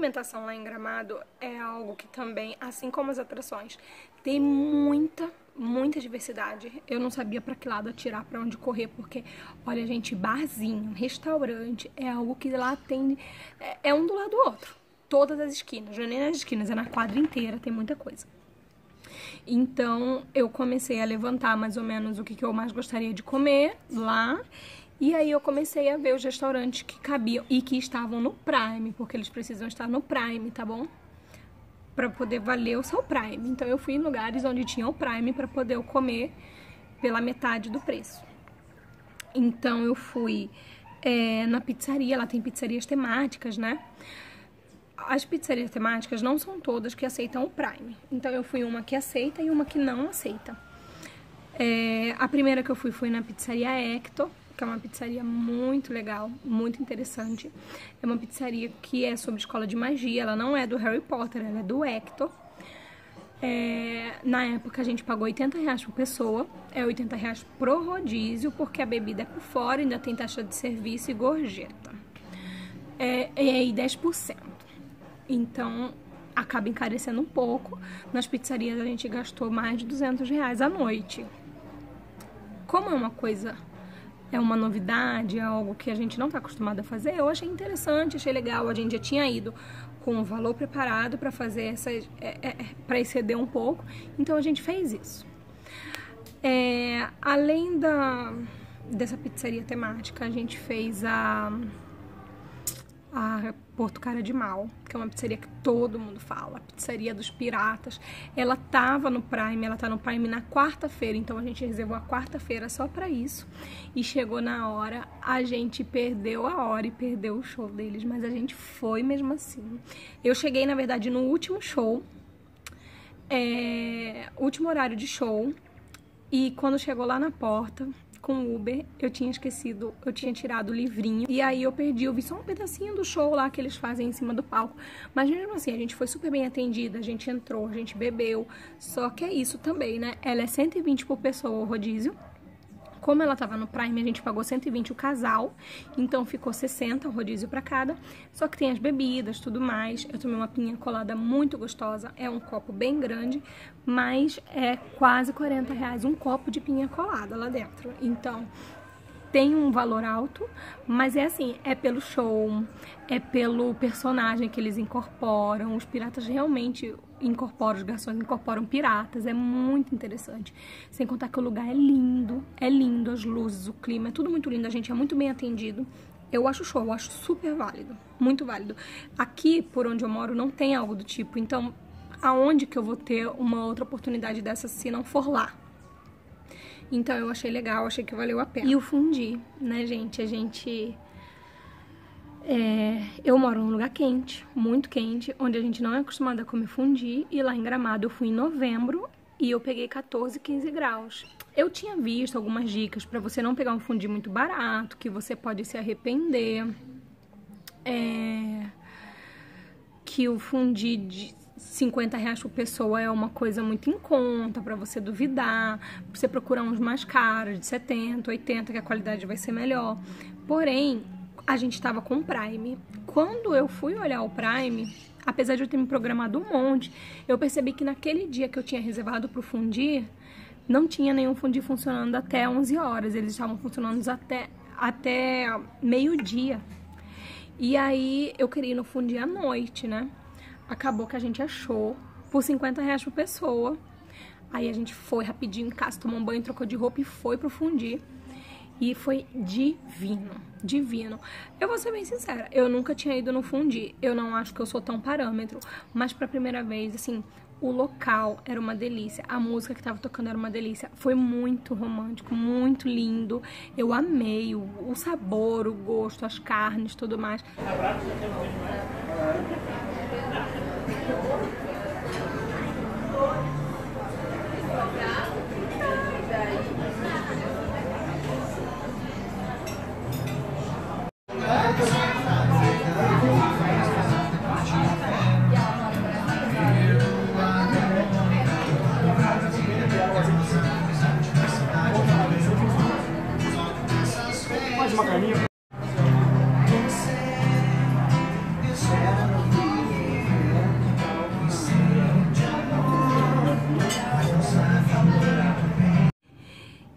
alimentação lá em Gramado é algo que também, assim como as atrações, tem muita diversidade. Eu não sabia pra que lado atirar, pra onde correr, porque, olha, gente, barzinho, restaurante, é algo que lá tem, é um do lado do outro. Todas as esquinas, não é nem nas esquinas, é na quadra inteira, tem muita coisa. Então, eu comecei a levantar mais ou menos o que eu mais gostaria de comer lá. E aí eu comecei a ver os restaurantes que cabiam e que estavam no Prime, porque eles precisam estar no Prime, tá bom? Pra poder valer o seu Prime. Então eu fui em lugares onde tinha o Prime pra poder eu comer pela metade do preço. Então eu fui na pizzaria, lá tem pizzarias temáticas, né? As pizzarias temáticas não são todas que aceitam o Prime. Então eu fui uma que aceita e uma que não aceita. A primeira que eu fui foi na pizzaria Hector, que é uma pizzaria muito legal, muito interessante. É uma pizzaria que é sobre escola de magia, ela não é do Harry Potter, ela é do Hector. Na época a gente pagou R$80 por pessoa, é R$80 pro rodízio, porque a bebida é por fora, ainda tem taxa de serviço e gorjeta. E aí 10%. Então acaba encarecendo um pouco. Nas pizzarias a gente gastou mais de R$200 à noite. Como é uma coisa... é uma novidade, é algo que a gente não está acostumado a fazer, eu achei interessante, achei legal. A gente já tinha ido com o valor preparado para fazer para exceder um pouco, então a gente fez isso. Além dessa pizzaria temática, a gente fez a Porto Cara de Mal, que é uma pizzaria que todo mundo fala, a pizzaria dos piratas. Ela tava no Prime, ela tá no Prime na quarta-feira, então a gente reservou a quarta-feira só pra isso. E chegou na hora, a gente perdeu a hora e perdeu o show deles, mas a gente foi mesmo assim. Eu cheguei, na verdade, no último show, último horário de show, e quando chegou lá na porta... com o Uber, eu tinha esquecido, eu tinha tirado o livrinho, e aí eu perdi, eu vi só um pedacinho do show lá que eles fazem em cima do palco, mas mesmo assim, a gente foi super bem atendida, a gente entrou, a gente bebeu, só que é isso também, né, ela é 120 por pessoa o rodízio. Como ela tava no Prime, a gente pagou 120 o casal, então ficou 60 o rodízio pra cada. Só que tem as bebidas, tudo mais. Eu tomei uma pinha colada muito gostosa, é um copo bem grande, mas é quase R$40 um copo de pinha colada lá dentro. Então, tem um valor alto, mas é assim, é pelo show, é pelo personagem que eles incorporam. Os piratas realmente incorporam, os garçons incorporam piratas, é muito interessante. Sem contar que o lugar é lindo, as luzes, o clima, é tudo muito lindo, a gente é muito bem atendido. Eu acho show, eu acho super válido, muito válido. Aqui, por onde eu moro, não tem algo do tipo, então aonde que eu vou ter uma outra oportunidade dessa se não for lá? Então eu achei legal, achei que valeu a pena. E o fundi, né, gente? Eu moro num lugar quente, muito quente, onde a gente não é acostumado a comer fundi. E lá em Gramado eu fui em novembro e eu peguei 14, 15 graus. Eu tinha visto algumas dicas pra você não pegar um fundi muito barato, que você pode se arrepender. Que o fundi de R$50 por pessoa é uma coisa muito em conta pra você duvidar. Você procurar uns mais caros, de 70, 80, que a qualidade vai ser melhor. Porém, a gente estava com o Prime. Quando eu fui olhar o Prime, apesar de eu ter me programado um monte, eu percebi que naquele dia que eu tinha reservado pro fundi, não tinha nenhum fundi funcionando até 11 horas. Eles estavam funcionando até meio-dia. E aí, eu queria ir no fundi à noite, né? Acabou que a gente achou por R$50 por pessoa. Aí a gente foi rapidinho em casa, tomou um banho, trocou de roupa e foi pro fundi. E foi divino, divino. Eu vou ser bem sincera, eu nunca tinha ido no fundi. Eu não acho que eu sou tão parâmetro. Mas pra primeira vez, assim, o local era uma delícia. A música que tava tocando era uma delícia. Foi muito romântico, muito lindo. Eu amei o sabor, o gosto, as carnes, tudo mais.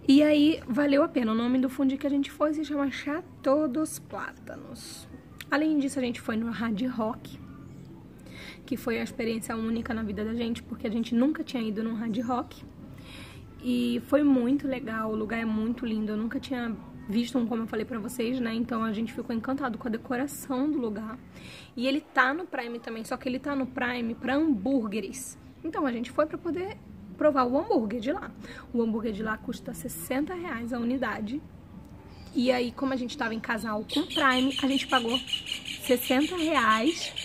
E aí, valeu a pena. O nome do fundi que a gente foi se chama Chateau dos Plátanos. Além disso, a gente foi no Hard Rock, que foi a experiência única na vida da gente, porque a gente nunca tinha ido no Hard Rock. E foi muito legal, o lugar é muito lindo. Eu nunca tinha visto um, como eu falei pra vocês, né? Então a gente ficou encantado com a decoração do lugar. E ele tá no Prime também, só que ele tá no Prime pra hambúrgueres. Então a gente foi pra poder provar o hambúrguer de lá. O hambúrguer de lá custa R$60 a unidade. E aí, como a gente tava em casal com Prime, a gente pagou R$60.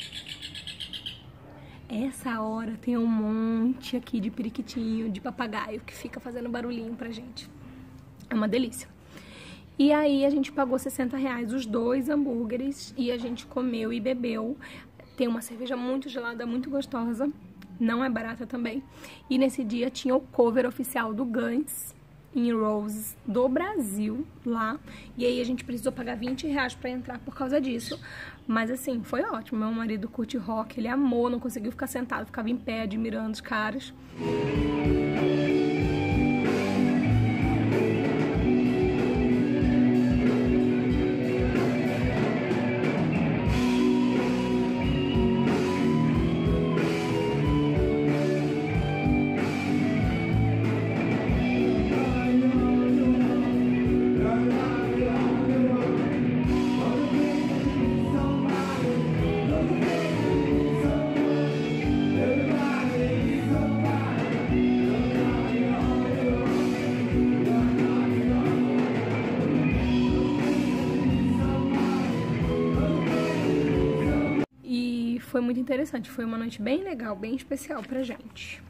Essa hora tem um monte aqui de periquitinho, de papagaio, que fica fazendo barulhinho pra gente. É uma delícia. E aí a gente pagou R$60 os 2 hambúrgueres e a gente comeu e bebeu. Tem uma cerveja muito gelada, muito gostosa. Não é barata também. E nesse dia tinha o cover oficial do Guns N' Roses do Brasil lá. E aí a gente precisou pagar R$20 pra entrar por causa disso. Mas assim, foi ótimo. Meu marido curte rock, ele amou, não conseguiu ficar sentado, ficava em pé admirando os caras. Foi muito interessante, foi uma noite bem legal, bem especial pra gente.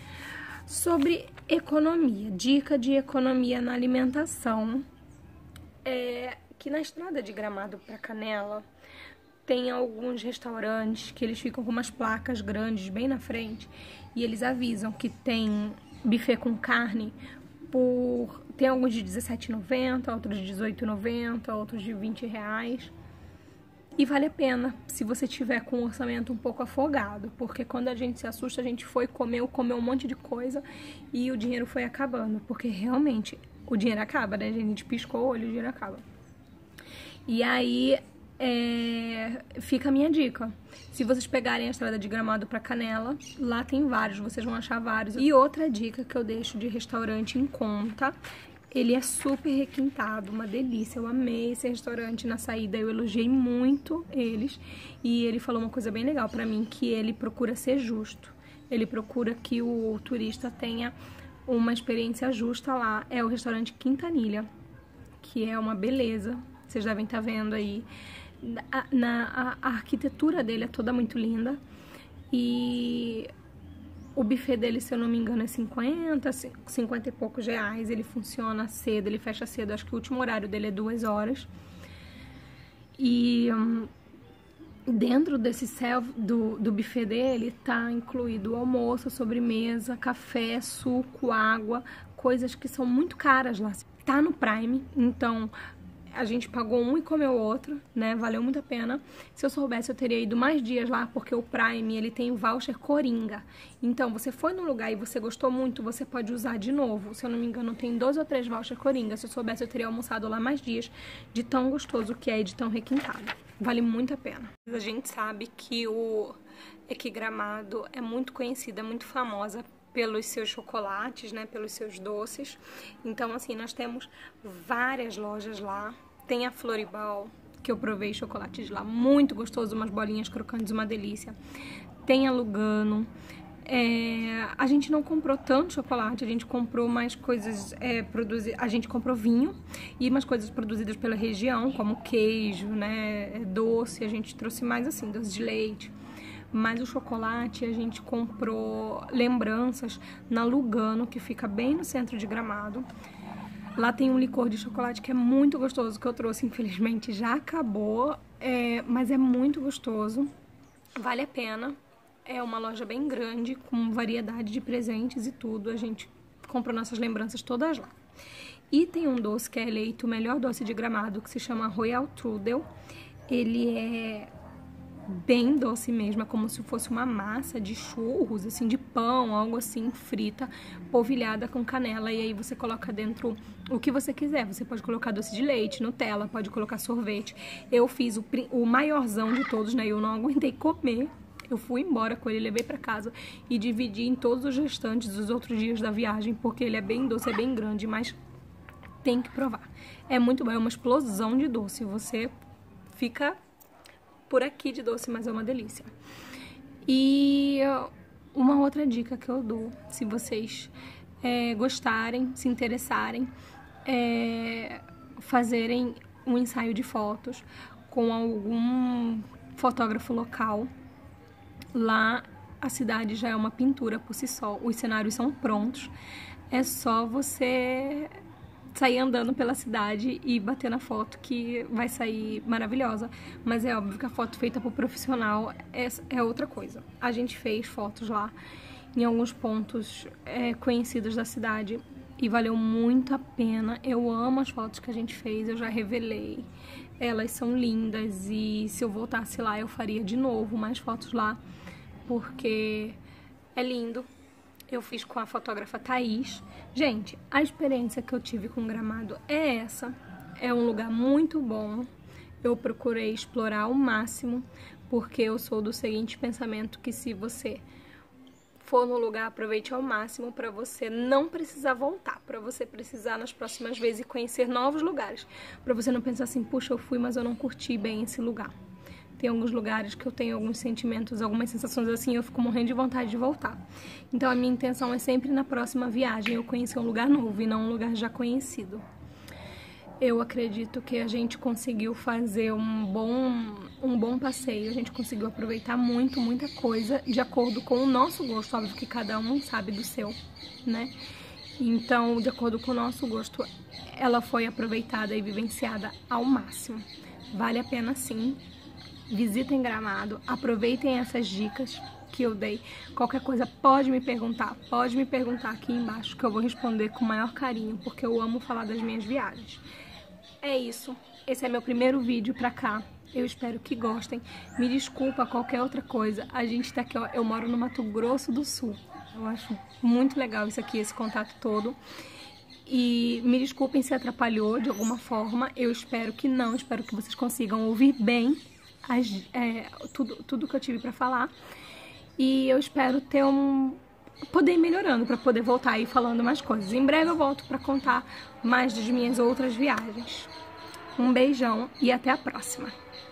Sobre economia, dica de economia na alimentação, que na estrada de Gramado pra Canela tem alguns restaurantes que eles ficam com umas placas grandes bem na frente e eles avisam que tem buffet com carne tem alguns de R$17,90, outros de R$18,90, outros de R$20. E vale a pena se você tiver com um orçamento um pouco afogado, porque quando a gente se assusta, a gente foi comeu um monte de coisa e o dinheiro foi acabando, porque realmente o dinheiro acaba, né? A gente piscou o olho e o dinheiro acaba. E aí fica a minha dica. Se vocês pegarem a estrada de Gramado pra Canela, lá tem vários, vocês vão achar vários. E outra dica que eu deixo de restaurante em conta, ele é super requintado, uma delícia. Eu amei esse restaurante na saída, eu elogiei muito eles. E ele falou uma coisa bem legal pra mim, que ele procura ser justo. Ele procura que o turista tenha uma experiência justa lá. É o restaurante Quintanilha, que é uma beleza. Vocês devem estar vendo aí. A arquitetura dele é toda muito linda. E o buffet dele, se eu não me engano, é 50 e poucos reais. Ele funciona cedo, ele fecha cedo. Acho que o último horário dele é 2 horas. E dentro desse do buffet dele tá incluído almoço, sobremesa, café, suco, água, coisas que são muito caras lá. Tá no Prime, então a gente pagou um e comeu outro, né? Valeu muito a pena. Se eu soubesse, eu teria ido mais dias lá, porque o Prime, ele tem o voucher Coringa. Então, você foi num lugar e você gostou muito, você pode usar de novo. Se eu não me engano, tem 2 ou 3 voucher Coringa. Se eu soubesse, eu teria almoçado lá mais dias, de tão gostoso que é e de tão requintado. Vale muito a pena. A gente sabe que que Gramado é muito conhecida, é muito famosa pelos seus chocolates, né, pelos seus doces. Então, assim, nós temos várias lojas lá. Tem a Floribal, que eu provei chocolate de lá, muito gostoso, umas bolinhas crocantes, uma delícia. Tem a Lugano. A gente não comprou tanto chocolate, a gente comprou mais coisas a gente comprou vinho e umas coisas produzidas pela região, como queijo, né, doce. A gente trouxe mais assim, doce de leite. Mas o chocolate a gente comprou lembranças na Lugano, que fica bem no centro de Gramado. Lá tem um licor de chocolate que é muito gostoso, que eu trouxe, infelizmente já acabou, mas é muito gostoso, vale a pena. É uma loja bem grande, com variedade de presentes e tudo, a gente comprou nossas lembranças todas lá. E tem um doce que é eleito o melhor doce de Gramado, que se chama Royal Trudel. Ele é bem doce mesmo, é como se fosse uma massa de churros, assim, de pão, algo assim, frita, polvilhada com canela, e aí você coloca dentro o que você quiser. Você pode colocar doce de leite, Nutella, pode colocar sorvete. Eu fiz o maiorzão de todos, né? Eu não aguentei comer. Eu fui embora com ele, levei pra casa e dividi em todos os restantes dos outros dias da viagem, porque ele é bem doce, é bem grande, mas tem que provar. É muito bom, é uma explosão de doce. Você fica por aqui de doce, mas é uma delícia. E uma outra dica que eu dou, se vocês gostarem, se interessarem, fazerem um ensaio de fotos com algum fotógrafo local. Lá a cidade já é uma pintura por si só, os cenários são prontos, é só você sair andando pela cidade e bater na foto que vai sair maravilhosa. Mas é óbvio que a foto feita por profissional é outra coisa. A gente fez fotos lá em alguns pontos conhecidos da cidade e valeu muito a pena. Eu amo as fotos que a gente fez, eu já revelei. Elas são lindas e se eu voltasse lá eu faria de novo mais fotos lá, porque é lindo. Eu fiz com a fotógrafa Thaís. Gente, a experiência que eu tive com Gramado é essa. É um lugar muito bom. Eu procurei explorar ao máximo, porque eu sou do seguinte pensamento, que se você for no lugar, aproveite ao máximo para você não precisar voltar, para você precisar nas próximas vezes conhecer novos lugares, para você não pensar assim, puxa, eu fui, mas eu não curti bem esse lugar. Tem alguns lugares que eu tenho alguns sentimentos, algumas sensações assim, eu fico morrendo de vontade de voltar. Então a minha intenção é sempre na próxima viagem eu conhecer um lugar novo e não um lugar já conhecido. Eu acredito que a gente conseguiu fazer um bom passeio, a gente conseguiu aproveitar muita coisa de acordo com o nosso gosto, óbvio que cada um sabe do seu, né? Então, de acordo com o nosso gosto, ela foi aproveitada e vivenciada ao máximo. Vale a pena sim. Visitem Gramado, aproveitem essas dicas que eu dei. Qualquer coisa pode me perguntar aqui embaixo que eu vou responder com o maior carinho, porque eu amo falar das minhas viagens. É isso, esse é meu primeiro vídeo pra cá, eu espero que gostem. Me desculpa qualquer outra coisa, a gente tá aqui, ó, eu moro no Mato Grosso do Sul, eu acho muito legal isso aqui, esse contato todo. E me desculpem se atrapalhou de alguma forma, eu espero que não, espero que vocês consigam ouvir bem tudo que eu tive pra falar. E eu espero poder ir melhorando para poder voltar aí falando mais coisas. Em breve eu volto para contar mais das minhas outras viagens. Um beijão e até a próxima!